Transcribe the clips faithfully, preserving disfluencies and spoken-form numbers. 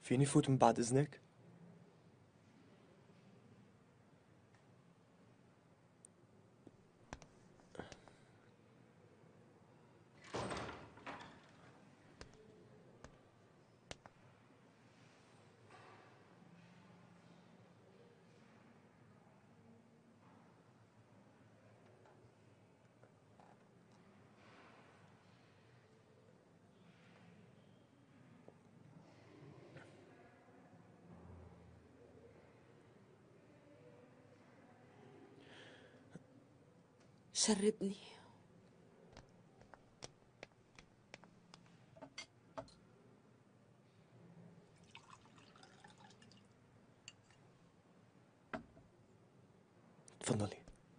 فيني فوت من بعد إذنك؟ شربني. تفضلي.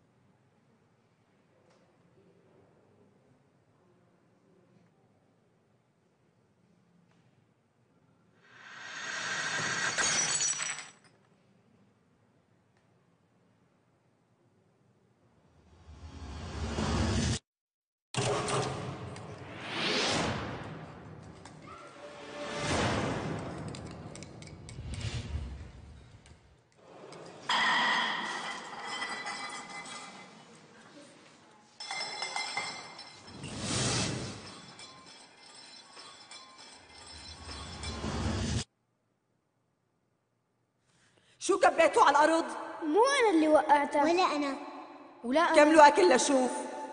شو كبيتوا على الأرض؟ مو أنا اللي وقعتها. ولا أنا. ولا أنا. كملوا أكل لشوف.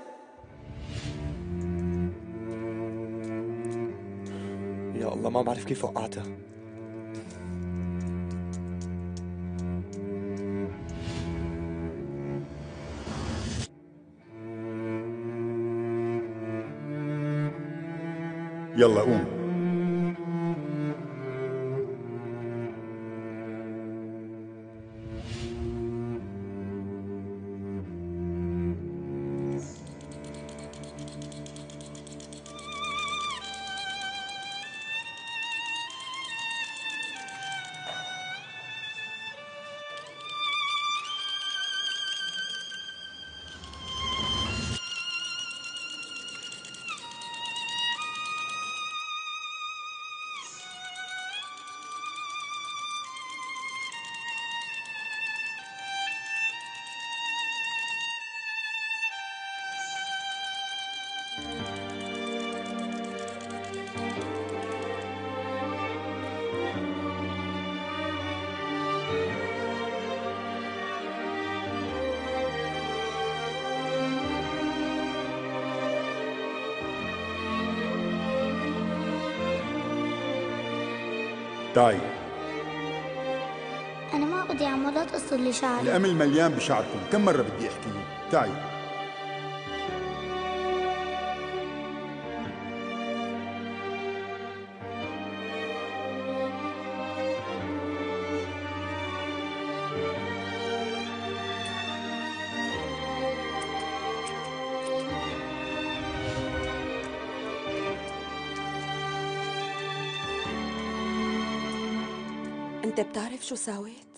يا الله ما بعرف كيف وقعتها. يلا قوم. تعي. أنا ما بدي عم لا تقصر لي شعري. الأمل مليان بشعركم، كم مرة بدي أحكي؟ تعي. أنت بتعرف شو ساويت؟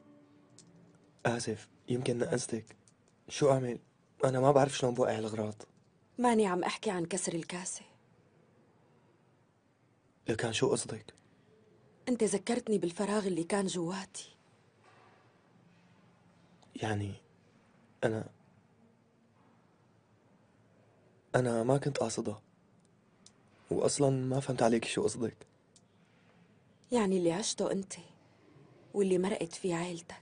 آسف، يمكن نقصتك. شو أعمل؟ أنا ما بعرف شلون بوقع الأغراض. ماني عم أحكي عن كسر الكاسة. لكان شو قصدك؟ أنت ذكرتني بالفراغ اللي كان جواتي. يعني أنا أنا ما كنت قاصدها، وأصلا ما فهمت عليك شو قصدك. يعني اللي عشته أنت واللي مرقت فيه عيلتك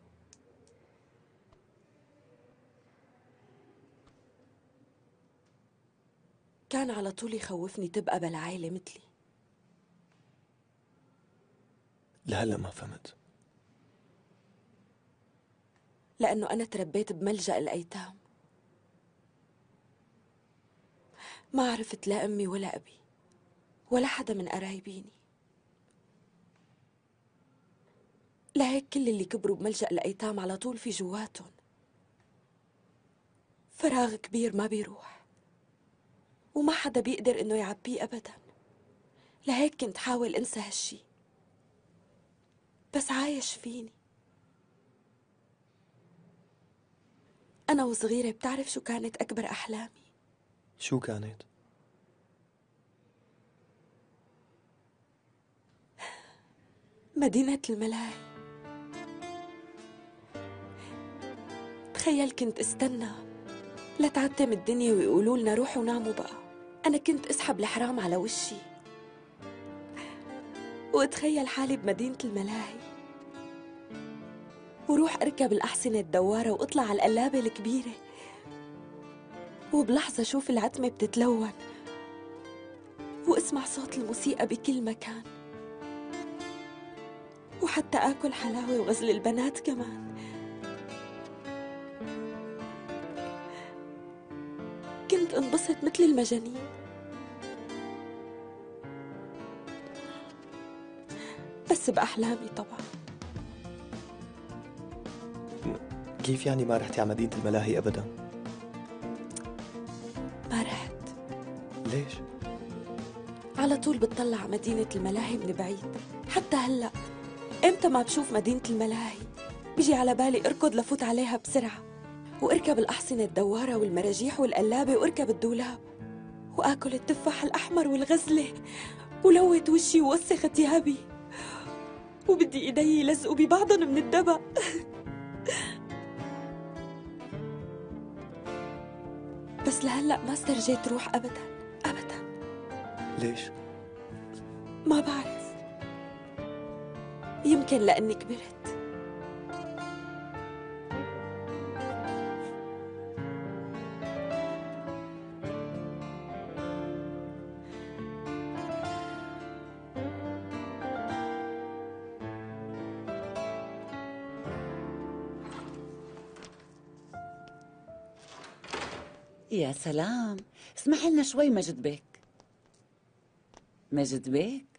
كان على طول يخوفني تبقى بالعائلة مثلي. لهلا ما فهمت. لأنه أنا تربيت بملجأ الأيتام، ما عرفت لا أمي ولا أبي ولا حدا من قرايبيني. لهيك كل اللي كبروا بملجأ الأيتام على طول في جواتهم فراغ كبير ما بيروح، وما حدا بيقدر إنه يعبيه أبدا. لهيك كنت حاول أنسى هالشي، بس عايش فيني. أنا وصغيرة بتعرف شو كانت أكبر أحلامي؟ شو كانت؟ مدينة الملاهي. تخيل كنت استنى لتعتم الدنيا ويقولوا لنا روحوا ناموا بقى. أنا كنت أسحب الحرام على وشي وأتخيل حالي بمدينة الملاهي، وروح أركب الأحصنة الدوارة وأطلع على القلابة الكبيرة، وبلحظة شوف العتمة بتتلون واسمع صوت الموسيقى بكل مكان، وحتى آكل حلاوة وغزل البنات كمان. كنت انبسط مثل المجانين. بس بأحلامي طبعا. كيف يعني ما رحتي على مدينة الملاهي أبدا؟ ما رحت. ليش؟ على طول بتطلع على مدينة الملاهي من بعيد. حتى هلأ امتى ما بشوف مدينة الملاهي بيجي على بالي اركض لفوت عليها بسرعة، واركب الأحصنة الدوارة والمراجيح والقلابة، واركب الدولاب وآكل التفاح الأحمر والغزلة ولوت وشي ووسخ ثيابي، وبدي ايدي يلزقوا ببعضهم من الدبق. بس لهلأ ما استرجيت روح أبدا أبدا. ليش؟ ما بعرف، يمكن لأني كبرت. يا سلام، اسمح لنا شوي مجد بيك. مجد بيك،